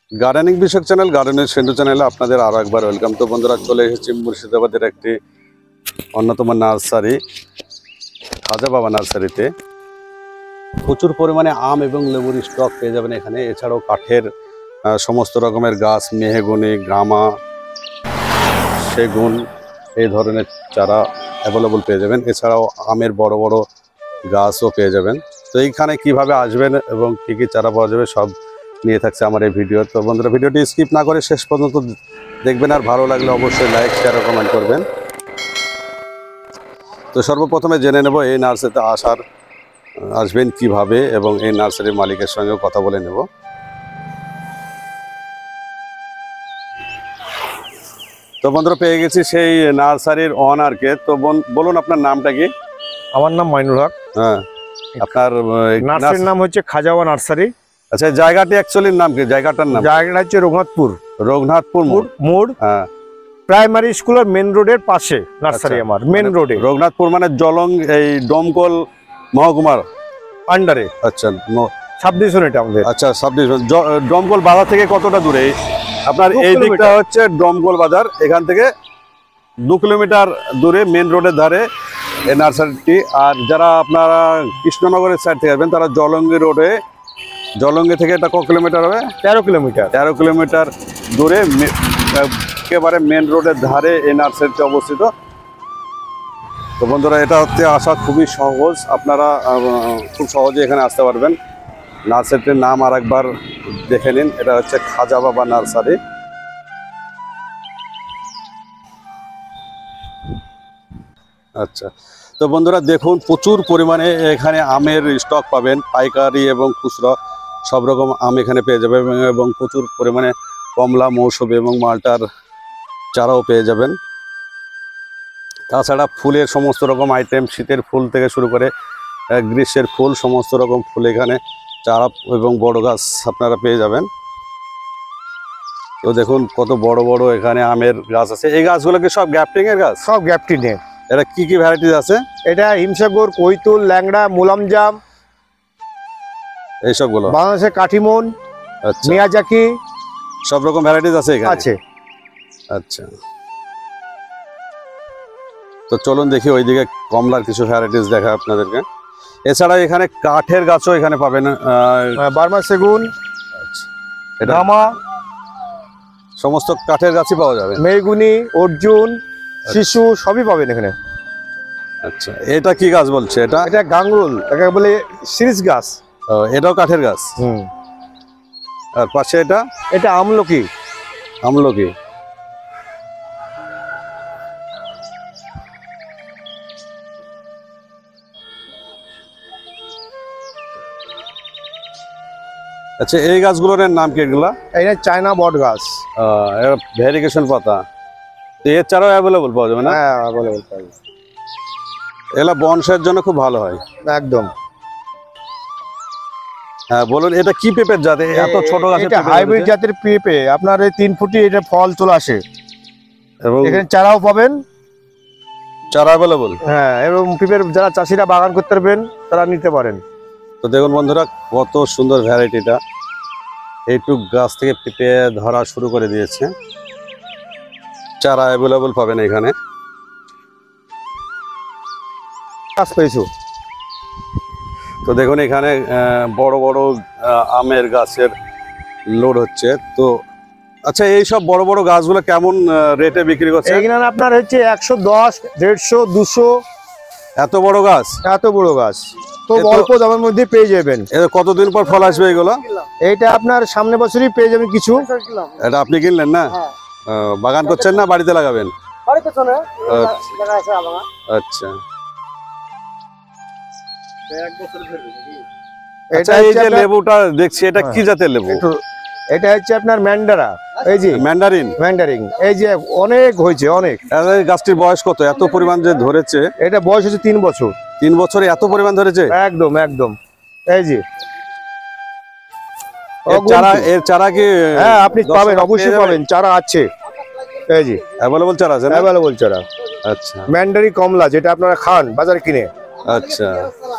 Gardening বিষয়ক channel গার্ডেনের সেন্টু চ্যানেলে আপনাদের আরো একবার ওয়েলকাম। তো বন্ধুরা, চলে এসেছি মুর্শিদাবাদের একটি অন্যতম নার্সারি, খাজা বাবা নার্সারিতে। প্রচুর পরিমাণে আম এবং লেবুর স্টক পেয়ে যাবেন এখানে। এছাড়াও কাঠের সমস্ত রকমের গাছ, মেহগনি, গামা, সেগুন এই ধরনের চারা অ্যাভেলেবল পেয়ে যাবেন। এছাড়াও আমের বড় বড় গাছও পেয়ে যাবেন। তো এইখানে কিভাবে আসবেন এবং কী কী চারা পাওয়া যাবে সব নিয়ে থাকছে আমার এই ভিডিও। তো বন্ধুরা, ভিডিওটি স্কিপ না করে শেষ পর্যন্ত দেখবেন, আর ভালো লাগলে অবশ্যই লাইক, শেয়ার ও কমেন্ট করবেন। তো সর্বপ্রথমে জেনে নেব এই নার্সারিতে আসবেন কিভাবে, এবং এই নার্সারির মালিকের সঙ্গেও কথা বলে নেব। তো বন্ধুরা, পেয়ে গেছি সেই নার্সারির ওনারকে। তো বলুন, আপনার নামটা কি? আমার নাম মাইনুল হক। হ্যাঁ, আপনার নার্সারির নাম হচ্ছে খাজা বাবা নার্সারি। আচ্ছা, জায়গাটি অ্যাকচুয়ালি নাম কি? জায়গাটার নাম? জায়গাটা হচ্ছে রঘুনাথপুর মোড়। হ্যাঁ, প্রাইমারি স্কুলের মেন রোডের পাশে নার্সারি। আমার মেন রোডে রঘুনাথপুর মানে জলং, এই ডোমকল মহকুমার আন্ডারে। আচ্ছা, সাব ডিভিশন এটা আমাদের। আচ্ছা, সাব ডিভিশন। ডোমকল বাজার থেকে কতটা দূরে? আপনার এই দিকটা হচ্ছে ডোমকল বাজার, এখান থেকে 2 কিলোমিটার দূরে মেন রোডের ধারে এই নার্সারিটি। আর যারা আপনারা কৃষ্ণনগরের সাইড থেকে আসবেন, তারা জলঙ্গি রোডে, জলঙ্গি থেকে এটা কত কিলোমিটার হবে? 13 কিলোমিটার। 13 কিলোমিটার দূরে একেবারে মেন রোডের ধারে এই নার্সারিটি অবস্থিত। তো বন্ধুরা, এটা হচ্ছে আসা খুবই সহজ, আপনারা খুব সহজে এখানে আসতে পারবেন। নার্সারিটির নাম আর একবার দেখে নিন, এটা হচ্ছে খাজা বাবা নার্সারি। আচ্ছা, তো বন্ধুরা দেখুন, প্রচুর পরিমাণে এখানে আমের স্টক পাবেন, পাইকারি এবং খুচরা সব রকম আম এখানে পেয়ে যাবেন, এবং প্রচুর পরিমাণে কমলা, মৌসুমী এবং মালটার চারাও পেয়ে যাবেন। তাছাড়া ফুলের সমস্ত রকম আইটেম, শীতের ফুল থেকে শুরু করে গ্রীষ্মের ফুল, সমস্ত রকম ফুল এখানে চারা এবং বড় গাছ আপনারা পেয়ে যাবেন। তো দেখুন কত বড় বড় এখানে আমের গাছ আছে। এই গাছগুলো কি সব গ্যাপটিং এর গাছ? সব গ্যাপটিং এর। এটা কি কি ভ্যারাইটিস আছে? এটা হিমসাগর, কৈতুল, ল্যাংড়া, মুলামজাম, এইসবগুলো বাংলাদেশের কাঠিমন, আচ্ছা, মিয়াজাকি, সব রকম ভ্যারাইটিস আছে এখানে আছে। আচ্ছা, তো চলুন দেখি ওইদিকে কমলার কিছু ভ্যারাইটিস দেখা আপনাদেরকে। এছাড়া এখানে কাঠের গাছও এখানে পাবেন, বার্মা সেগুন, এটা গামা, সমস্ত কাঠের গাছই পাওয়া যাবে। মেহগুনি, অর্জুন, শিশু সবই পাবেন এখানে। আচ্ছা, এটা কি গাছ বলছে? এটা গাঙ্গুল, এটাকে বলে সিরিজ গাছ। এটাও কাঠের গাছ। আর পাশে এটা আমলকি। আমলকি। আচ্ছা, এই গাছগুলোর নাম কি? এগুলা এটা চায়না বট গাছ। ভেরিগেশন পাতা। তো এর চারাও অ্যাভেলেবল পাওয়া যাবে না? হ্যাঁ, অ্যাভেলেবল পাওয়া যাবে। এগুলা বনসাইয়ের জন্য খুব ভালো হয় একদম। হ্যাঁ, বলুন, এটা কি পেঁপের জাত? এত ছোট গাছ? এটা হাইব্রিড জাতের পেঁপে। আপনার এই 3 ফুটি এটা ফল চলে আসে, এবং এখানে চারাও পাবেন। চারা অ্যাভেলেবল? হ্যাঁ, এবং পেঁপের যারা চাষিরা বাগান করতে পারবেন তারা নিতে পারেন। তো দেখুন বন্ধুরা, কত সুন্দর ভ্যারাইটিটা। এইটুক গাছ থেকে পেঁপে ধরা শুরু করে দিয়েছে। চারা অ্যাভেলেবল পাবেন এখানে। গাছ পেয়েছো? তো দেখুন, এখানে বড় বড় আমের গাছের লোড হচ্ছে। তো আচ্ছা, এই সব বড় বড় গাছগুলো কেমন রেটে বিক্রি করছে? এখানে আপনার হচ্ছে 110, 150, 200। এত বড় গাছ? এত বড় গাছ তো অল্প দামের মধ্যে পেয়ে যাবেন। এটা কতদিন পর ফল আসবে এগুলো? এইটা আপনার সামনে বছরই পেয়ে যাবেন কিছু। এটা আপনি কিনলেন না? বাগান করছেন না বাড়িতে লাগাবেন? আচ্ছা, এটা এই যে লেবুটা দেখছি, এটা কি জাতের লেবু? এটা হচ্ছে আপনার ম্যান্ডারা। এই যে ম্যান্ডারিন, এই যে অনেক হয়েছে, অনেক। গাছটির বয়স কত? এত পরিমাণ যে ধরেছে? এটা বয়স হচ্ছে 3 বছর। 3 বছরে এত পরিমাণ ধরেছে? একদম একদম। এই যে এর চারা কি? হ্যাঁ, আপনি পাবেন, অবশ্যই পাবেন, চারা আছে। এই যে অ্যাভেলেবল চারা আছে? অ্যাভেলেবল চারা। আচ্ছা, ম্যান্ডারি কমলা যেটা আপনারা খান বাজারে কিনে। আচ্ছা,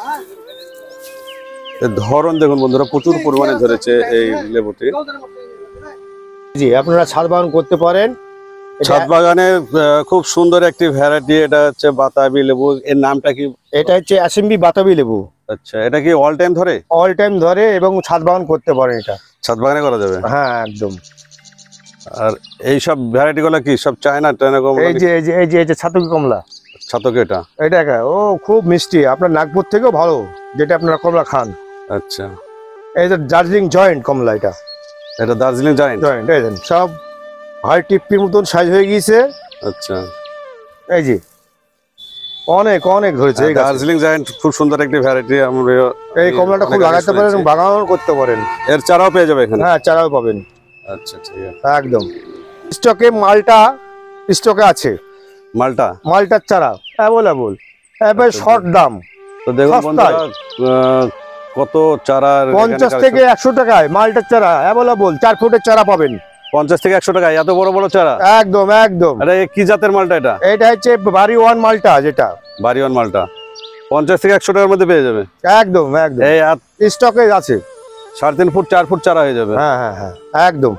ধরন দেখুন বন্ধুরা, প্রচুর পরিমাণে ধরেছে এই লেবুটি। জি আপনারা ছাদ বাগান করতে পারেন। ছাদ বাগানে খুব সুন্দর একটি ভ্যারাইটি, এটা হচ্ছে বাতাবি লেবু। এর নামটা কি? এটা হচ্ছে অ্যাসেম্বলি বাতাবি লেবু। আচ্ছা, এটা কি অল টাইম ধরে? অল টাইম ধরে এবং ছাদ বাগান করতে পারেন এটা। ছাদ বাগানে করা যাবে? হ্যাঁ একদম। আর এই সব ভ্যারাইটি গুলো কি সব চায়না কমলা? এই যে ছাতকি কমলা। ছাতকি এটা ও খুব মিষ্টি, আপনার নাগপুর থেকেও ভালো যেটা আপনারা কমলা খান। আচ্ছা, এই যে দার্জিলিং জয়েন্ট কমলা, এটা দার্জিলিং জয়েন্ট। এই দেন সব ভাই টিপ্পির মতন সাইজ হয়ে গিয়েছে। আচ্ছা, এই যে অনেক অনেক ধরেছে। দার্জিলিং জয়েন্ট খুব সুন্দর একটি ভ্যারাইটি। আমরা এই কমলাটা খুব লাগাতে পারেন এবং বাগান করতে পারেন। এর চারাও পেয়ে যাবে এখানে? হ্যাঁ চারাও পাবেন। আচ্ছা ঠিক আছে, একদম স্টকে মালটা স্টকে আছে। মালটার চারা অ্যাভেলেবল, এবার শর্ট দাম। তো দেখুন বন্ধুরা, কত চারা 50 থেকে 100 টাকায় মালটার চারা অ্যাভেলেবল। 4 ফুটের চারা পাবেন 50 থেকে 100 টাকায়, এত বড় বড় চারা? একদম একদম। আরে কি জাতের মালটা এটা? এটা হচ্ছে বাড়ি ওয়ান মালটা, যেটা বাড়ি ওয়ান মালটা 50 থেকে 100 টাকার মধ্যে পেয়ে যাবে। একদম একদম, এই স্টকে আছে। 3.5 ফুট 4 ফুট চারা হয়ে যাবে। হ্যাঁ হ্যাঁ হ্যাঁ একদম।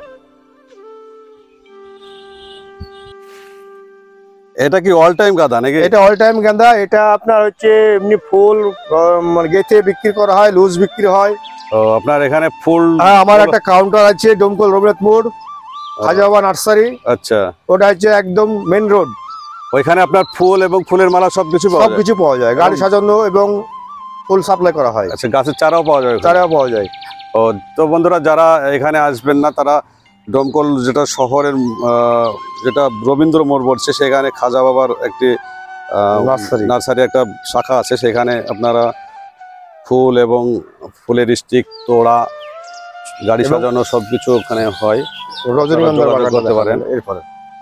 এটা কি অল টাইম গাঁদা নাকি? এটা অল টাইম গাঁদা। এটা আপনার হচ্ছে এমনি ফুল মানে গেথে বিক্রি করা হয়, লুজ বিক্রি হয়। ও আপনার এখানে ফুল? হ্যাঁ আমার একটা কাউন্টার আছে ডোমকল রবীন্দ্রনাথপুর খাজা বাবা নার্সারি। আচ্ছা, ওটা হচ্ছে একদম মেন রোড। ওইখানে আপনার ফুল এবং ফুলের মালা সবকিছু পাওয়া যায়। গাড়ি সাজানো এবং ফুল সাপ্লাই করা হয়। আচ্ছা, গাছের চারাও পাওয়া যায়? চারাও পাওয়া যায়। ও তো বন্ধুরা, যারা এখানে আসবেন না তারা ডোমকল যেটা শহরের যেটা রবীন্দ্র মোড় বলছে, সেখানে খাজা বাবার একটি নার্সারি একটা শাখা আছে। সেখানে আপনারা ফুল এবং ফুলের স্টিক, তোড়া, গাড়ি সাজানো সবকিছু ওখানে হয়। রজনীগন্ধা করতে পারেন। এরপরে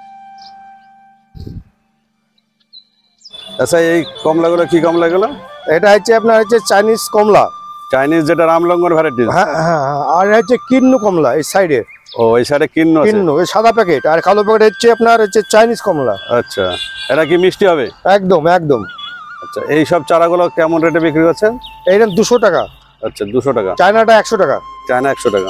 আচ্ছা, এই কমলাগুলো কি কমলাগুলো? এটা হচ্ছে আপনার হচ্ছে চাইনিজ কমলা। চাইনিজ যেটা রামলঙ্গন ভ্যারাইটি? হ্যাঁ হ্যাঁ। আর হচ্ছে কিন্নু কমলা এই সাইডে। ও এই সাইডে কিন্নু এই সাদা প্যাকেট, আর কালো প্যাকেট হচ্ছে আপনার হচ্ছে চাইনিজ কমলা। আচ্ছা, এটা কি মিষ্টি হবে? একদম একদম। আচ্ছা, এই সব চারাগুলো কেমন রেটে বিক্রি করছেন? এইটা 200 টাকা। আচ্ছা, 200 টাকা। চায়নাটা 100 টাকা। চায়না 100 টাকা।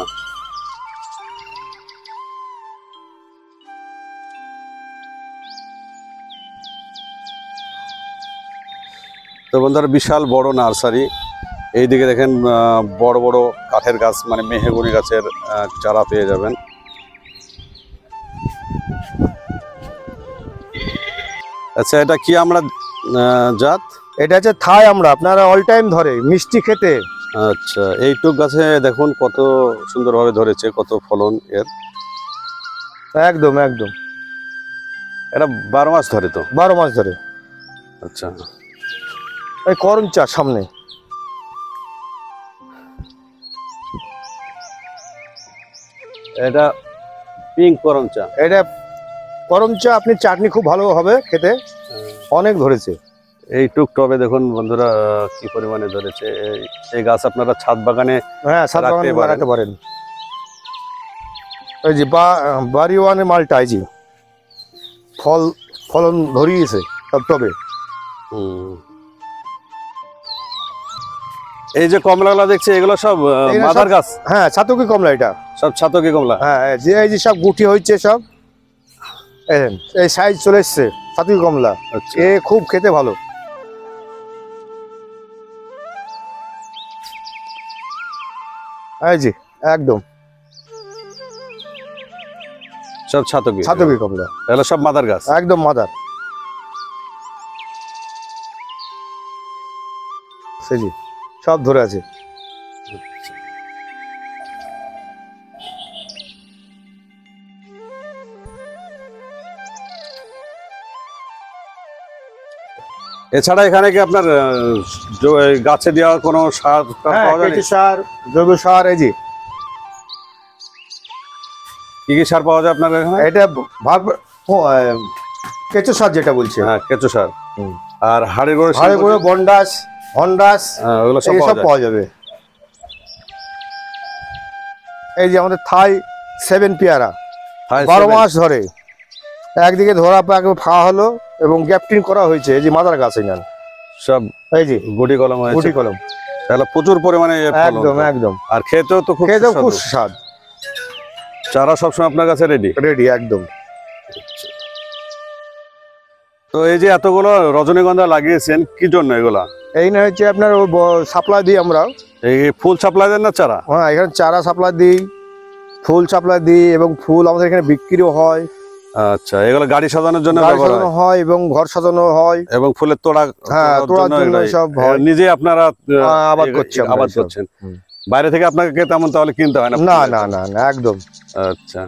তো বন্ধুরা, বিশাল বড় নার্সারি। এইদিকে দেখেন বড় বড় কাঠের গাছ, মানে মেহগনি গাছের চারা পেয়ে যাবেন। আচ্ছা, এটা কি আমরা জাত? এটা হচ্ছে থাই আমরা, আপনারা অল টাইম ধরে মিষ্টি খেতে। আচ্ছা, এইটুক গাছে দেখুন কত সুন্দরভাবে ধরেছে, কত ফলন এর। একদম একদম। এটা 12 মাস ধরে? তো 12 মাস ধরে। আচ্ছা, এই করম চা সামনে। এটা পিঙ্ক করম চা। এটা করম চা, আপনি চাটনি খুব ভালো হবে খেতে। অনেক ধরেছে। এই টুক টবে দেখুন বন্ধুরা কি পরিমাণে ধরেছে। এই গাছ আপনারা ছাদ বাগানে, হ্যাঁ ছাদ বাগানে লাগাতে পারেন। এই যে বাড়ি ওয়ানের মালটা, এই যে ফলন ধরিয়েছে সব টবে। এই যে কমলাগুলো দেখছি, এগুলো সব মাদার গাছ? হ্যাঁ ছাতকি কমলা, এটা সব ছাতকি কমলা। হ্যাঁ, এই যে সব গুটি হয়েছে সব, এই সাইজ চলে এসছে ছাতকি কমলা। এ খুব খেতে ভালো। এই যে একদম সব ছাতকি কমলা। এগুলো সব মাদার গাছ? একদম মাদার। সেজি সব ধরে আছে। এছাড়া এখানে কি আপনার গাছে দেওয়া কোনো সার পাওয়া যায়? সার, জৈব সার। এই যে কি কি সার পাওয়া যায় আপনার এখানে? এটা কেঁচো সার যেটা বলছে। হ্যাঁ, কেঁচো সার। আর হাড়ের গুঁড়ো, বন্ডাস, হন্ডাস, ওগুলো সব পাওয়া যাবে। এই যে আমাদের থাই 7 পেয়ারা 12 মাস ধরে একদিকে ধরা পাকে খাওয়া হলো এবং গ্যাপটিং করা হয়েছে। এই যে মাদার গাছ এখানে সব, এই যে গুটি কলম হয়েছে। গুটি কলম তাহলে প্রচুর পরিমাণে একদম একদম। আর খেতেও তো খুব সুস্বাদ। চারা সবসময় আপনার কাছে রেডি? রেডি একদম। তো এই যে এতগুলো রজনীগন্ধা লাগিয়েছেন কি জন্য এগুলা? এই না হচ্ছে আপনার সাপ্লাই দিই আমরা। এই ফুল সাপ্লাই দেন না চারা? হ্যাঁ, এখানে চারা সাপ্লাই দিই, ফুল সাপ্লাই দিই, এবং ফুল আমাদের এখানে বিক্রিও হয়। আচ্ছা, এগুলো গাড়ি সাজানোর জন্য গাড়ি ব্যবহার সাজানো হয় হয় এবং ঘর সাজানো হয়, এবং ফুলের তোড়া হ্যাঁ তোড়ার জন্য এগুলাই। সব হয়। নিজে আপনারা আবাদ করছি আমরা আবাদ এসব। করছেন, বাইরে থেকে আপনাকে তেমন তাহলে কিনতে হয় না? না না না না, একদম। আচ্ছা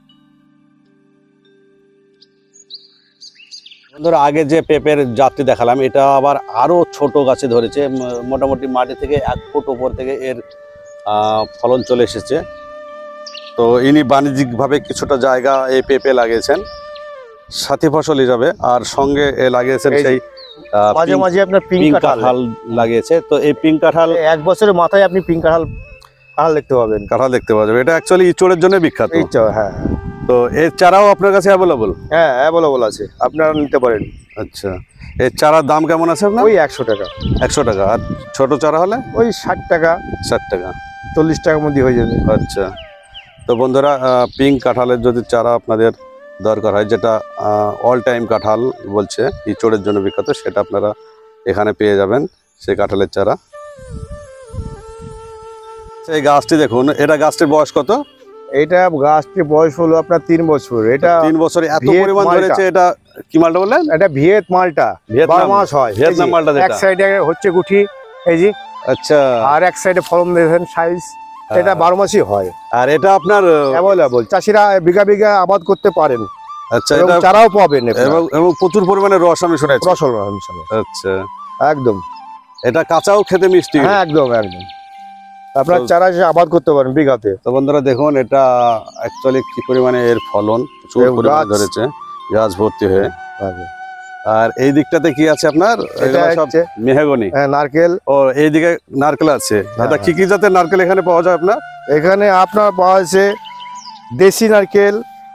বন্ধুরা, আগে যে পেঁপের জাতটি দেখালাম এটা আবার আরো ছোট গাছে ধরেছে, মোটামুটি মাটি থেকে 1 ফুট উপর থেকে এর ফলন চলে এসেছে। তো ইনি বাণিজ্যিকভাবে কিছুটা জায়গা এই পেঁপে লাগিয়েছেন সাথী ফসল হিসাবে, আর সঙ্গে লাগিয়েছেন এই সেই মাঝে মাঝে আপনার পিঙ্ক পিঙ্ক কাঁঠাল কাঁঠাল লাগিয়েছে। তো এই পিঙ্ক কাঁঠাল 1 বছরের মাথায় আপনি পিঙ্ক কাঁঠাল দেখতে পাবেন। কাঁঠাল দেখতে পাওয়া যাবে। এটা অ্যাকচুয়ালি ইঁচড়ের জন্য বিখ্যাত। এই তো, হ্যাঁ তো এর চারাও আপনার কাছে অ্যাভেলেবল? হ্যাঁ অ্যাভেলেবল আছে, আপনারা নিতে পারেন। আচ্ছা, এর চারার দাম কেমন আছে আপনার? ওই 100 টাকা। 100 টাকা। আর ছোট চারা হলে? ওই 60 টাকা 60 টাকা। 40 টাকার মধ্যে হয়ে যাবে। আচ্ছা, তো বন্ধুরা পিঙ্ক কাঁঠালের যদি চারা আপনাদের দরকার হয়, যেটা অল টাইম কাঁঠাল বলছে, ইঁচড়ের জন্য বিখ্যাত, সেটা আপনারা এখানে পেয়ে যাবেন সেই কাঁঠালের চারা। এই গাছটি দেখুন, এটা গাছটির বয়স কত? এটা গাছটির বয়স হলো আপনার 3 বছর। এটা 3 বছরে এত ভিয়েত পরিমাণ মালটা। ধরেছে। এটা কি মালটা বললেন? এটা ভিয়েত মালটা, ভিয়েতনাম 12 মাস হয়। ভিয়েতনাম মালটা এক যেটা। সাইডে হচ্ছে গুঠি, এই যে, আচ্ছা, আর এক সাইডে ফলন দেখেন সাইজ। এটা 12 মাসই হয়, আর এটা আপনার অ্যাভেলেবল। চাষিরা বিঘা বিঘা আবাদ করতে পারেন। আচ্ছা, এবং এটা চারাও পাবেন এবং প্রচুর পরিমাণে রস আমি শুনেছি। রসল। আচ্ছা, একদম, এটা কাঁচাও খেতে মিষ্টি। হ্যাঁ একদম একদম। আপনার তো- চারা এসে আবাদ করতে পারেন বিঘাতে। তো বন্ধুরা দেখুন, এটা অ্যাকচুয়ালি কি পরিমাণে এর ফলন, প্রচুর এবং পরিমাণে গাছ- ধরেছে, গাছ ভর্তি হয়ে। আর এই দিকটাতে কি আছে আপনার? এটা এগুলো সব হচ্ছে মেহগনি। হ্যাঁ, নারকেল। ও, এইদিকে নারকেল আছে। হ্যাঁ, এটা কি কি জাতের নারকেল এখানে পাওয়া যায় আপনার? এখানে আপনার পাওয়া যাচ্ছে দেশি নারকেল,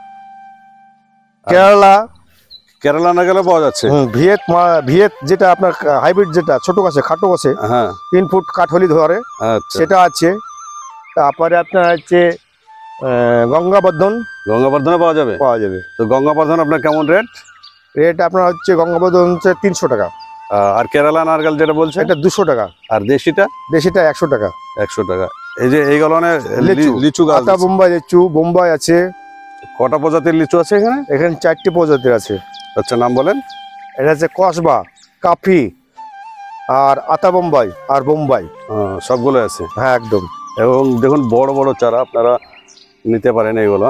কেরালা, কেরালা নারকেলও পাওয়া যাচ্ছে। ভিয়েত যেটা আপনার হাইব্রিড, যেটা ছোট গাছে খাটো গাছে হ্যাঁ, 3 ফুট কাঠলি ধরে, আচ্ছা। সেটা আছে। তারপরে আপনার হচ্ছে গঙ্গাবর্ধন গঙ্গাবর্ধনে পাওয়া যাবে? পাওয়া যাবে। তো গঙ্গাবর্ধন আপনার কেমন রেট? রেট আপনার হচ্ছে গঙ্গাবর্ধন হচ্ছে 300 টাকা। আর কেরালা নারকেল যেটা বলছে এটা 200 টাকা। আর দেশিটা? দেশিটা 100 টাকা। 100 টাকা। এই যে এই গলনের লিচু, লিচু গাছ আতা বোম্বাই লিচু, বোম্বাই আছে। কটা প্রজাতির লিচু আছে এখানে? এখানে 4টি প্রজাতির আছে। আচ্ছা, নাম বলেন। এটা হচ্ছে কসবা, কাফি, আর আতা বোম্বাই, আর বোম্বাই। সবগুলো আছে। হ্যাঁ একদম। এবং দেখুন বড় বড় চারা আপনারা নিতে পারেন এইগুলো।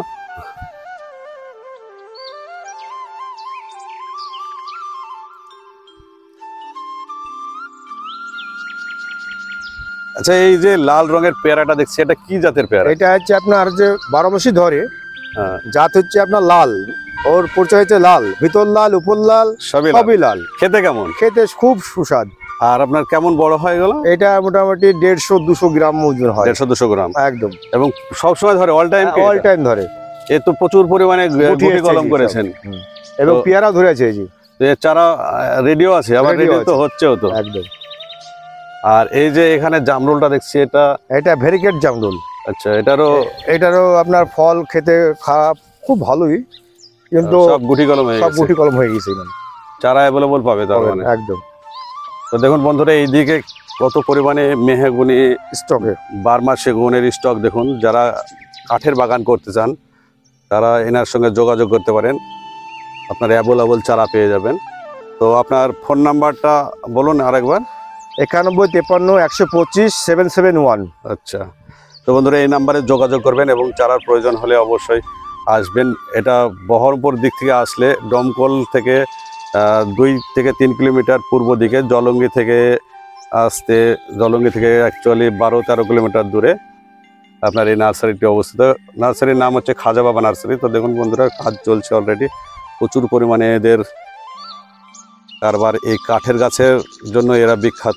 আচ্ছা, এই যে লাল রঙের পেয়ারাটা দেখছি, এটা কি জাতের পেয়ারা? এটা হচ্ছে আপনার যে 12 মাসই ধরে, হ্যাঁ, জাত হচ্ছে আপনার লাল। ওর পরিচয় হচ্ছে লাল, ভিতর লাল, উপর লাল, সবই লাল। সবই লাল। খেতে কেমন? খেতে খুব সুস্বাদ। আর আপনার কেমন বড় হয় এগুলো? এটা মোটামুটি 150-200 গ্রাম ওজন হয়। 150-200 গ্রাম। একদম, এবং সবসময় ধরে, অল টাইম? অল টাইম ধরে। এ তো প্রচুর পরিমাণে গুটি গুটি এসছে কলম এই সব। করেছেন। এবং তো- পেয়ারা ধরে আছে এই যে। তো এর চারা রেডিও আছে, আবার Ready রেডি তো আছে। হচ্ছেও তো। একদম। আর এই যে এখানে জামরুলটা দেখছি, এটা এটা ভেরিকেট জামরুল। আচ্ছা, এটারও এটারও আপনার ফল খেতে খারাপ, খুব ভালোই, কিন্তু সব গুটি কলম হয়ে সব গেছে। গুটি কলম হয়ে গেছে এখানে। চারা অ্যাভেলেবল পাবে তার মানে। একদম তো দেখুন বন্ধুরা, এইদিকে কত পরিমাণে মেহগুনি, স্টকে। বার্মা সেগুনের স্টক দেখুন। যারা কাঠের বাগান করতে চান তারা এনার সঙ্গে যোগাযোগ করতে পারেন, আপনার অ্যাভেলেবল চারা পেয়ে যাবেন। তো আপনার ফোন নাম্বারটা বলুন আরেকবার। 91-53-125-771। আচ্ছা, তো বন্ধুরা এই নাম্বারে যোগাযোগ করবেন এবং চারার প্রয়োজন হলে অবশ্যই আসবেন। এটা বহরমপুর দিক থেকে আসলে ডমকল থেকে 2 থেকে 3 কিলোমিটার পূর্ব দিকে, জলঙ্গি থেকে আসতে, জলঙ্গি থেকে অ্যাকচুয়ালি 12-13 কিলোমিটার দূরে আপনার এই নার্সারিটি অবস্থিত। নার্সারির নাম হচ্ছে খাজা বাবা নার্সারি। তো দেখুন বন্ধুরা, কাজ চলছে অলরেডি, প্রচুর পরিমাণে এদের কারবার। এই কাঠের গাছের জন্য এরা বিখ্যাত।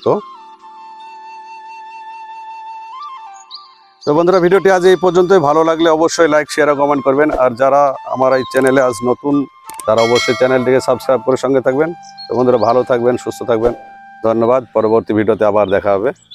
তো বন্ধুরা, ভিডিওটি আজ এই পর্যন্তই। ভালো লাগলে অবশ্যই লাইক, শেয়ার ও কমেন্ট করবেন। আর যারা আমার এই চ্যানেলে আজ নতুন, তারা অবশ্যই চ্যানেলটিকে সাবস্ক্রাইব করে সঙ্গে থাকবেন। তো বন্ধুরা, ভালো থাকবেন, সুস্থ থাকবেন। ধন্যবাদ। পরবর্তী ভিডিওতে আবার দেখা হবে।